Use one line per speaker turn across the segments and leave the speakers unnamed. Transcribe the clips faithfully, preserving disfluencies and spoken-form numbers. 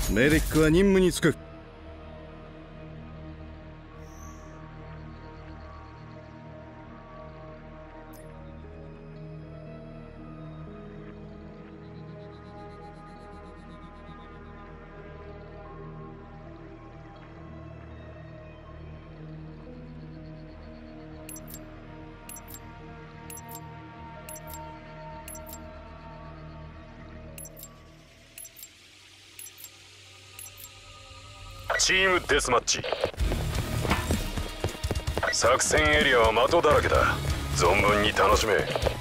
メディックは任務に就く。
チームデスマッチ。作戦エリアは的だらけだ。存分に楽しめ。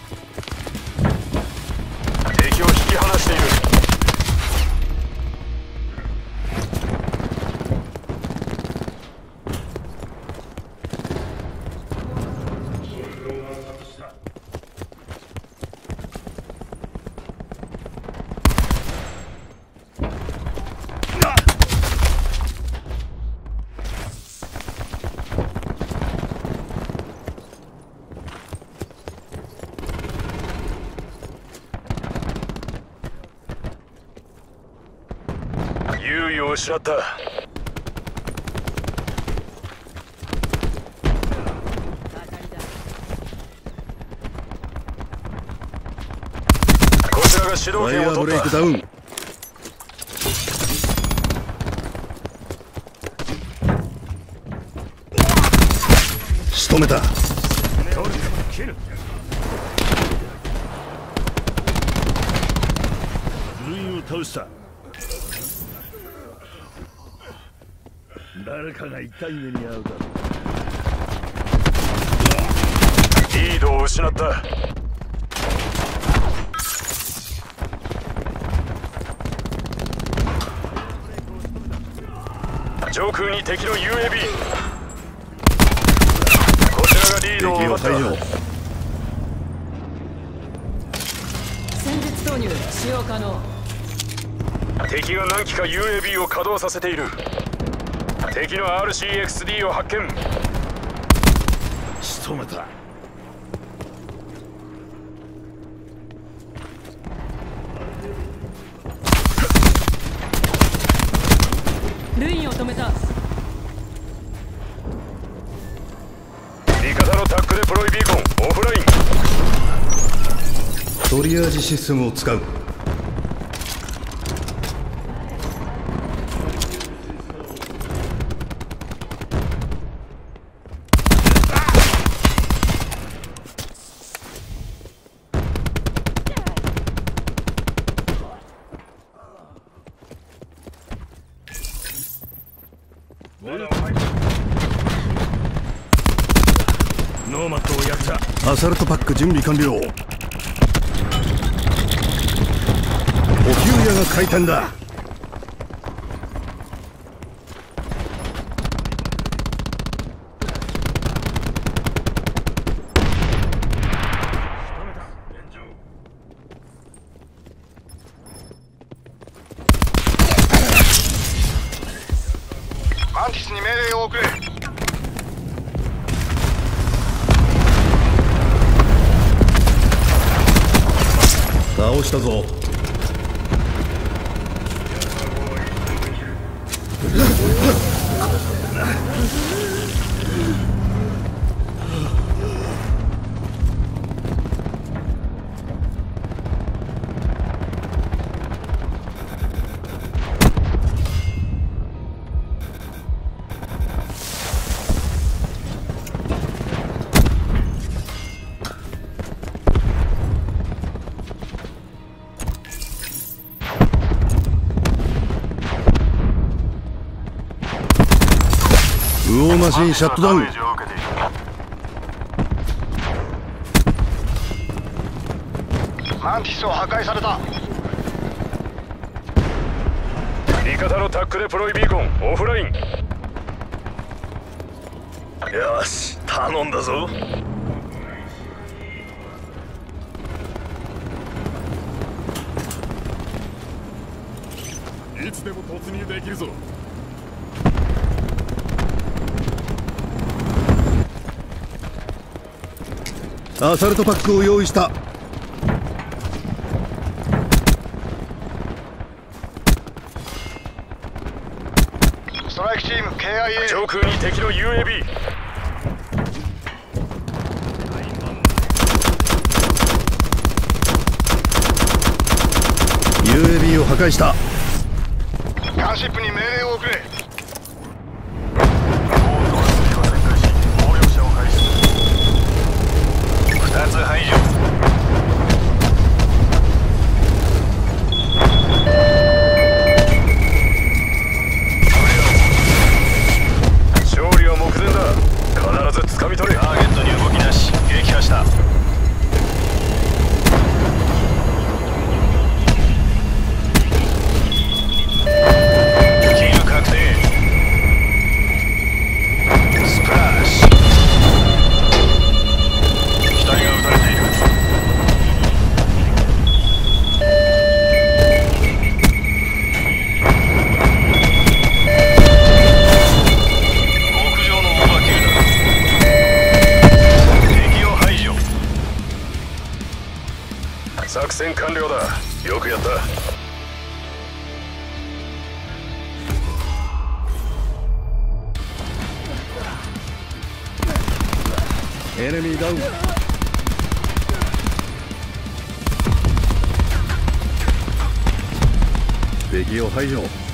敵を引き離している。優位を失った。こちらが主導権を取った。
ダウン。仕留めた。
ルインを倒した。誰かが痛い目に遭うだろう。
リードを失った。上空に敵の ユーエービー。 こちらがリードを奪った。
戦術投入使用可能。
敵が何機か ユーエービー を稼働させている。敵の アールシーエックスディー を発見。
仕留めた。
ルインを止めた。
味方のタックでプロイビーコンオフライン。
トリアージシステムを使う。
ノーマットを焼いた。
アサルトパック準備完了。補給屋が開店だ。
マンティスに命令を送れ。
倒したぞ。ウオーマシンシャットダウン。
マンティスを破壊された。
味方のタックでプロイビーコンオフライン。
よし、頼んだぞ。
いつでも突入できるぞ。
アサルトパックを用意した。
ストライクチーム ケーアイエー。
上空に敵の ユーエービー。
ユーエービー を破壊した。
ガンシップに命令を送れ。
ふたつ排除。
勝利は目前だ。必ず掴み取れ。
ターゲットに動きなし。撃破した。キル確定。スプラッシュ。機体が撃たれている。極上のオーバーキルだ。敵を排除。
作戦完了だ。よくやった。
エネミーダウン。敵を排除。